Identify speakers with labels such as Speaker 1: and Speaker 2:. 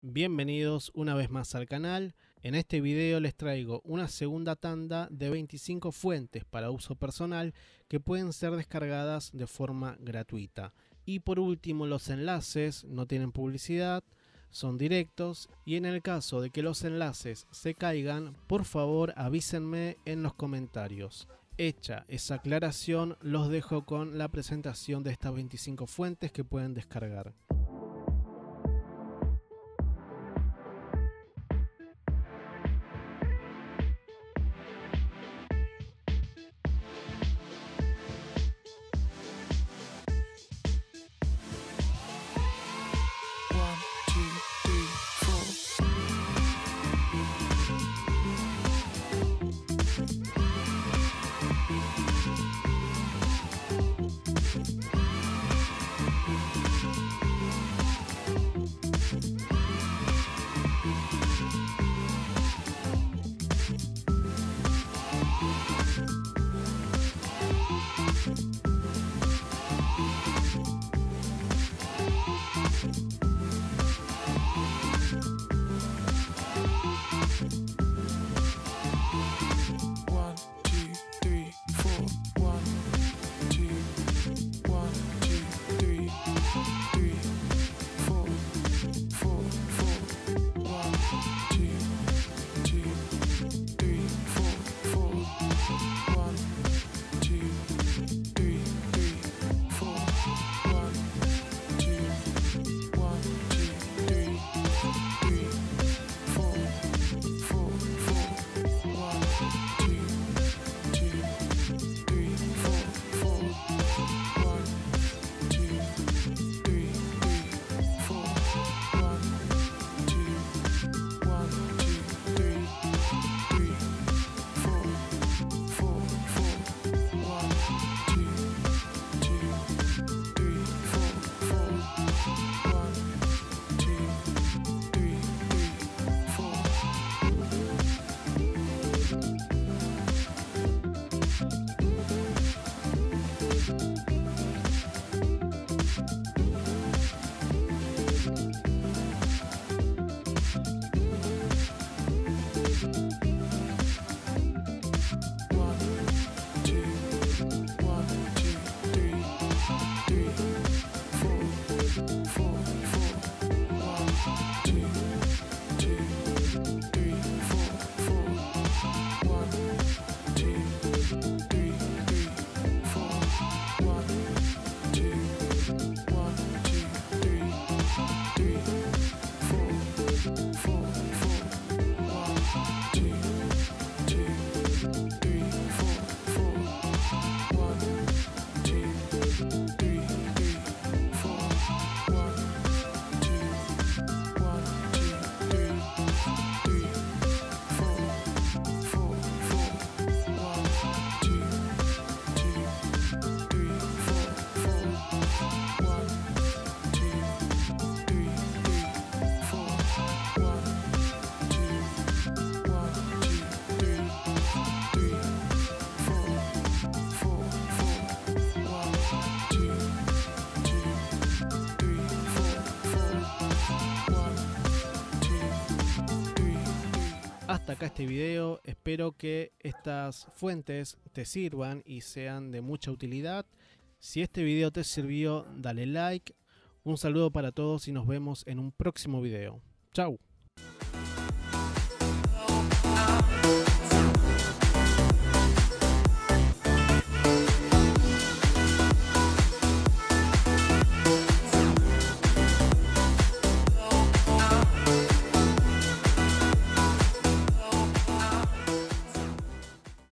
Speaker 1: Bienvenidos una vez más al canal. En este video les traigo una segunda tanda de 25 fuentes para uso personal que pueden ser descargadas de forma gratuita. Y por último, los enlaces no tienen publicidad, son directos, y en el caso de que los enlaces se caigan, por favor avísenme en los comentarios. Hecha esa aclaración, los dejo con la presentación de estas 25 fuentes que pueden descargar. Hasta acá este video, espero que estas fuentes te sirvan y sean de mucha utilidad. Si este video te sirvió, dale like. Un saludo para todos y nos vemos en un próximo video. Chau.